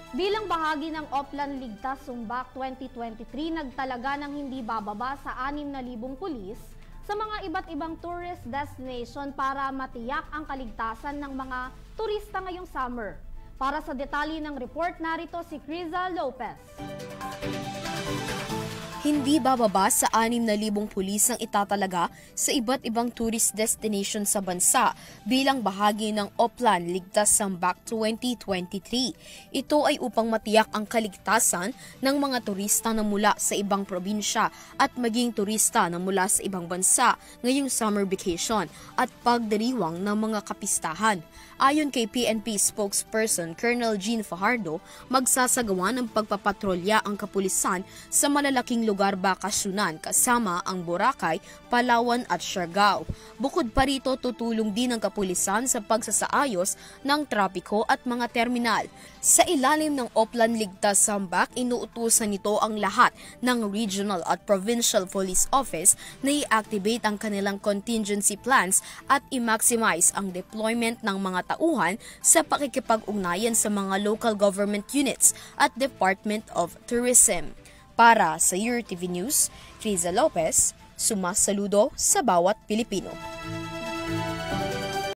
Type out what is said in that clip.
Bilang bahagi ng Oplan Ligtas Sumbak 2023, nagtalaga ng hindi bababa sa 6,000 pulis sa mga iba't ibang tourist destination para matiyak ang kaligtasan ng mga turista ngayong summer. Para sa detalye ng report, narito si Criza Lopez. Hindi bababa sa 6,000 pulis ang itatalaga sa iba't ibang tourist destination sa bansa bilang bahagi ng Oplan Ligtas Sumbak 2023. Ito ay upang matiyak ang kaligtasan ng mga turista na mula sa ibang probinsya at maging turista na mula sa ibang bansa ngayong summer vacation at pagdiriwang ng mga kapistahan. Ayon kay PNP spokesperson Colonel Jean Fajardo, magsasagawa ng pagpapatrolya ang kapulisan sa malalaking lugar bakasyonan kasama ang Boracay, Palawan at Siargao. Bukod pa rito, tutulong din ang kapulisan sa pagsasaayos ng trapiko at mga terminal. Sa ilalim ng Oplan Ligtas Sumbak, inuutusan nito ang lahat ng regional at provincial police office na i-activate ang kanilang contingency plans at i-maximize ang deployment ng mga tauhan sa pakikipag-ugnayan sa mga local government units at Department of Tourism. Para sa URTV News, Criza Lopez, sumasaludo sa bawat Pilipino.